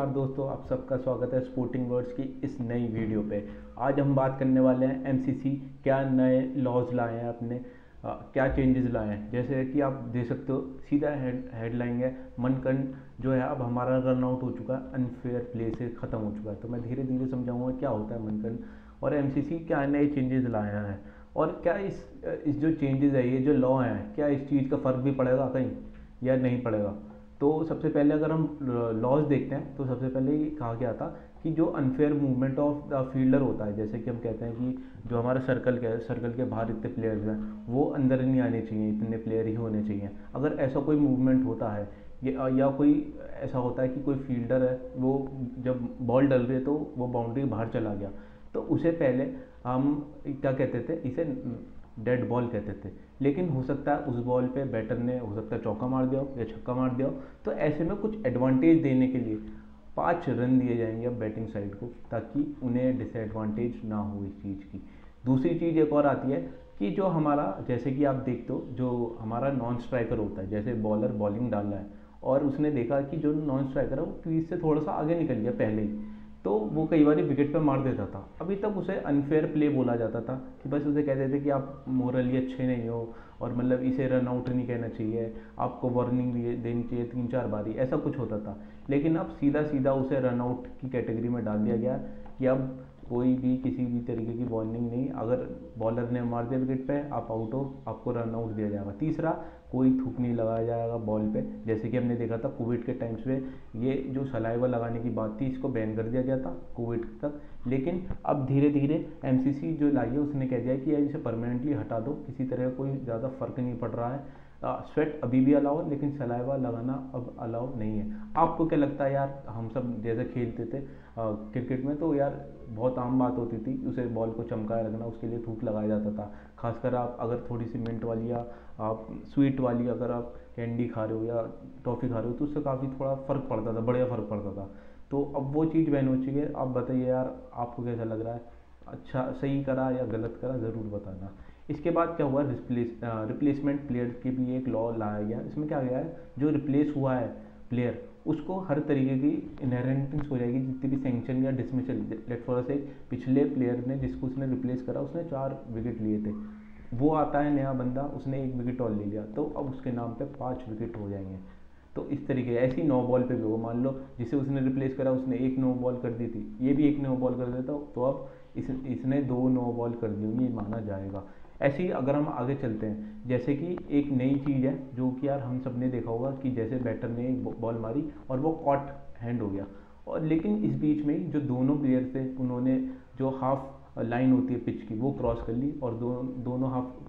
नमस्कार दोस्तों, आप सबका स्वागत है स्पोर्टिंग वर्ड्स की इस नई वीडियो पे। आज हम बात करने वाले हैं एमसीसी क्या नए लॉज लाए हैं अपने, क्या चेंजेस लाए हैं। जैसे कि आप देख सकते हो, सीधा हेडलाइन है, मनकन जो है अब हमारा रन आउट हो चुका है, अनफेयर प्ले से ख़त्म हो चुका है। तो मैं धीरे धीरे समझाऊंगा क्या होता है मनकन और एमसीसी क्या नए चेंजेस लाया है और क्या इस जो चेंजेस है, ये जो लॉ हैं, क्या इस चीज़ का फ़र्क भी पड़ेगा कहीं या नहीं पड़ेगा। तो सबसे पहले अगर हम लॉज देखते हैं तो सबसे पहले ये कहा गया था कि जो unfair movement of the fielder होता है, जैसे कि हम कहते हैं कि जो हमारा सर्कल के बाहर इतने प्लेयर्स हैं वो अंदर नहीं आने चाहिए, इतने प्लेयर ही होने चाहिए। अगर ऐसा कोई मूवमेंट होता है या कोई ऐसा होता है कि कोई फील्डर है वो जब बॉल डल रही है तो वो बाउंड्री बाहर चला गया, तो उसे पहले हम क्या कहते थे, इसे डेड बॉल कहते थे। लेकिन हो सकता है उस बॉल पे बैटर ने हो सकता है चौका मार दिया हो या छक्का मार दिया हो, तो ऐसे में कुछ एडवांटेज देने के लिए 5 रन दिए जाएंगे अब बैटिंग साइड को, ताकि उन्हें डिसएडवांटेज ना हो इस चीज़ की। दूसरी चीज़ एक और आती है कि जो हमारा, जैसे कि आप देखते हो, जो हमारा नॉन स्ट्राइकर होता है, जैसे बॉलर बॉलिंग डाल रहा है और उसने देखा कि जो नॉन स्ट्राइकर है वो क्रीज से थोड़ा सा आगे निकल गया पहले ही, तो वो कई बार विकेट पे मार देता था। अभी तक उसे अनफेयर प्ले बोला जाता था कि बस उसे कहते थे कि आप मोरली अच्छे नहीं हो और मतलब इसे रन आउट नहीं कहना चाहिए, आपको वार्निंग देनी चाहिए 3-4 बारी, ऐसा कुछ होता था। लेकिन अब सीधा सीधा उसे रन आउट की कैटेगरी में डाल दिया गया कि अब कोई भी किसी भी तरीके की वार्निंग नहीं, अगर बॉलर ने मार दिया विकेट पे आप आउट हो, आपको रन आउट दिया जाएगा। तीसरा, कोई थूक नहीं लगाया जाएगा बॉल पे, जैसे कि हमने देखा था कोविड के टाइम्स पे ये जो सलाइवा लगाने की बात थी इसको बैन कर दिया गया था कोविड तक। लेकिन अब धीरे धीरे एमसीसी जो लाई है उसने कह दिया कि यार इसे परमानेंटली हटा दो, किसी तरह का कोई ज़्यादा फर्क नहीं पड़ रहा है। स्वेट अभी भी अलाउ है लेकिन सलाइवा लगाना अब अलाउ नहीं है। आपको क्या लगता है यार, हम सब जैसे खेलते थे क्रिकेट में, तो यार बहुत आम बात होती थी उसे बॉल को चमकाए रखना, उसके लिए थूक लगाया जाता था। खासकर आप अगर थोड़ी सी मिंट वाली या आप स्वीट वाली अगर आप कैंडी खा रहे हो या टॉफ़ी खा रहे हो तो उससे काफ़ी थोड़ा फ़र्क पड़ता था, बढ़िया फ़र्क पड़ता था। तो अब वो चीज़ बैन हो चुकी है। आप बताइए यार, आपको कैसा लग रहा है, अच्छा सही करा या गलत करा, ज़रूर बताना। इसके बाद क्या हुआ, रिप्लेसमेंट प्लेयर की भी एक लॉ लाया गया। इसमें क्या गया है, जो रिप्लेस हुआ है प्लेयर उसको हर तरीके की इनहेरेंटेंस हो जाएगी, जितनी भी सैंक्शन या डिसमिसल। लेट फॉर से पिछले प्लेयर ने जिसको उसने रिप्लेस करा उसने 4 विकेट लिए थे, वो आता है नया बंदा, उसने 1 विकेट और ले लिया, तो अब उसके नाम पे 5 विकेट हो जाएंगे। तो इस तरीके ऐसी 9 बॉल पे भी हो, मान लो जिसे उसने रिप्लेस करा उसने 1 नो बॉल कर दी थी, ये भी 1 नो बॉल कर देता, तो अब इसने 2 नो बॉल कर दी होंगी, ये माना जाएगा। ऐसे ही अगर हम आगे चलते हैं, जैसे कि एक नई चीज़ है जो कि यार हम सब ने देखा होगा कि जैसे बैटर ने एक बॉल मारी और वो कॉट हैंड हो गया, और लेकिन इस बीच में जो दोनों प्लेयर थे उन्होंने जो हाफ लाइन होती है पिच की वो क्रॉस कर ली और दोनों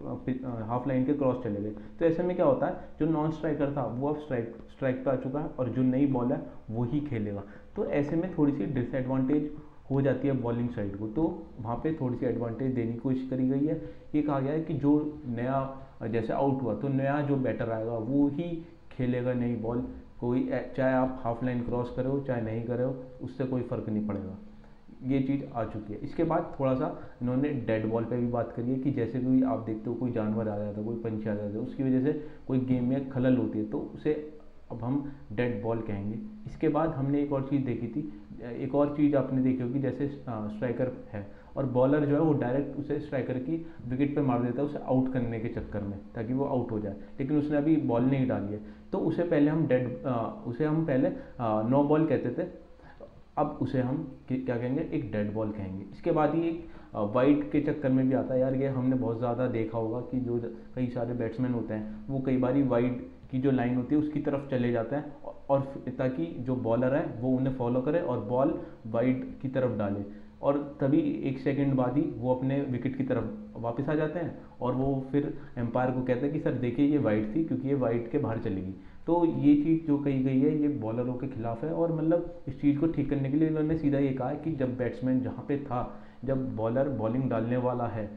हाफ लाइन के क्रॉस चले गए। तो ऐसे में क्या होता है, जो नॉन स्ट्राइकर था वो अब स्ट्राइक पे आ चुका है और जो नई बॉल है वो ही खेलेगा। तो ऐसे में थोड़ी सी डिसएडवांटेज हो जाती है बॉलिंग साइड को, तो वहाँ पे थोड़ी सी एडवांटेज देने की कोशिश करी गई है। ये कहा गया है कि जो नया जैसे आउट हुआ तो नया जो बैटर आएगा वो ही खेलेगा नई बॉल, कोई चाहे आप हाफ लाइन क्रॉस करे हो चाहे नहीं करे हो, उससे कोई फ़र्क नहीं पड़ेगा। ये चीज़ आ चुकी है। इसके बाद थोड़ा सा इन्होंने डेड बॉल पे भी बात करी है कि जैसे कोई आप देखते हो कोई जानवर आ जाता है, कोई पंछी आ जाता है, उसकी वजह से कोई गेम में खलल होती है तो उसे अब हम डेड बॉल कहेंगे। इसके बाद हमने एक और चीज़ देखी थी, एक और चीज़ आपने देखी होगी, जैसे स्ट्राइकर है और बॉलर जो है वो डायरेक्ट उसे स्ट्राइकर की विकेट पे मार देता है उसे आउट करने के चक्कर में, ताकि वो आउट हो जाए, लेकिन उसने अभी बॉल नहीं डाली है, तो उसे पहले हम उसे हम पहले नो बॉल कहते थे, अब उसे हम क्या कहेंगे, एक डेड बॉल कहेंगे। इसके बाद ही एक वाइड के चक्कर में भी आता है यार, ये हमने बहुत ज़्यादा देखा होगा कि जो कई सारे बैट्समैन होते हैं वो कई बार वाइड की जो लाइन होती है उसकी तरफ चले जाते हैं और ताकि जो बॉलर है वो उन्हें फॉलो करे और बॉल वाइड की तरफ डाले, और तभी 1 सेकंड बाद ही वो अपने विकेट की तरफ वापस आ जाते हैं और वो फिर एम्पायर को कहते हैं कि सर देखिए ये वाइड थी क्योंकि ये वाइड के बाहर चलेगी। तो ये चीज़ जो कही गई है ये बॉलरों के खिलाफ है, और मतलब इस चीज़ को ठीक करने के लिए इन्होंने सीधा ये कहा है कि जब बैट्समैन जहाँ पे था, जब बॉलर बॉलिंग डालने वाला है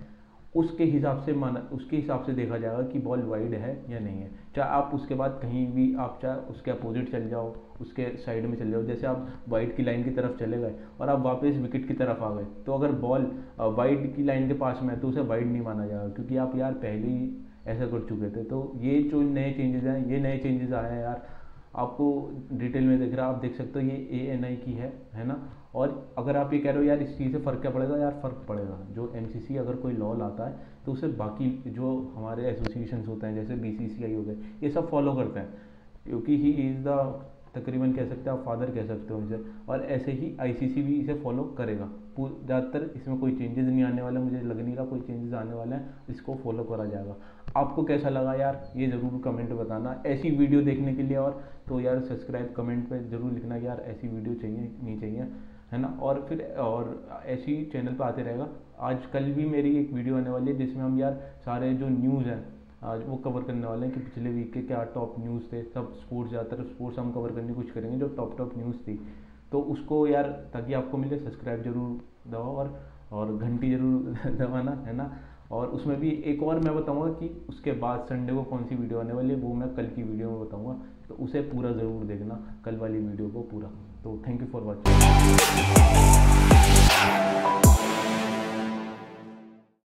उसके हिसाब से देखा जाएगा कि बॉल वाइड है या नहीं है। चाहे आप उसके बाद कहीं भी आप चाहे उसके अपोजिट चल जाओ, उसके साइड में चले जाओ, जैसे आप वाइड की लाइन की तरफ चले गए और आप वापस विकेट की तरफ आ गए, तो अगर बॉल वाइड की लाइन के पास में है तो उसे वाइड नहीं माना जाएगा, क्योंकि आप यार पहले ही ऐसा कर चुके थे। तो ये जो नए चेंजेस हैं, ये नए चेंजेस आए हैं यार, आपको डिटेल में दिख रहा है, आप देख सकते हो ये ANI की है ना। और अगर आप ये कह रहे हो यार इस चीज़ से फ़र्क क्या पड़ेगा, यार फ़र्क पड़ेगा। जो MCC अगर कोई लॉ लाता है तो उसे बाकी जो हमारे एसोसिएशंस होते हैं जैसे BCCI हो गए, ये सब फॉलो करते हैं, क्योंकि ही इज़ द, तकरीबन कह सकते हैं आप फादर कह सकते हो इसे। और ऐसे ही ICC भी इसे फॉलो करेगा। ज़्यादातर इसमें कोई चेंजेस नहीं आने वाले, मुझे लग नहीं रहा कोई चेंजेस आने वाले हैं, इसको फॉलो करा जाएगा। आपको कैसा लगा यार ये ज़रूर कमेंट में बताना। ऐसी वीडियो देखने के लिए और तो यार सब्सक्राइब कमेंट पे ज़रूर लिखना यार ऐसी वीडियो चाहिए नहीं चाहिए, है ना। और फिर और ऐसी चैनल पे आते रहेगा। आज कल भी मेरी एक वीडियो आने वाली है जिसमें हम यार सारे जो न्यूज़ हैं आज वो कवर करने वाले हैं कि पिछले वीक के क्या टॉप न्यूज़ थे। सब स्पोर्ट्स, ज़्यादातर स्पोर्ट्स हम कवर करने की कोशिश करेंगे जो टॉप न्यूज़ थी। तो उसको यार ताकि आपको मिले सब्सक्राइब जरूर दबाओ और घंटी जरूर दबाना, है ना। और उसमें भी एक और मैं बताऊंगा कि उसके बाद संडे को कौन सी वीडियो आने वाली है, वो मैं कल की वीडियो में बताऊंगा। तो उसे पूरा ज़रूर देखना, कल वाली वीडियो को पूरा। तो थैंक यू फॉर वॉचिंग।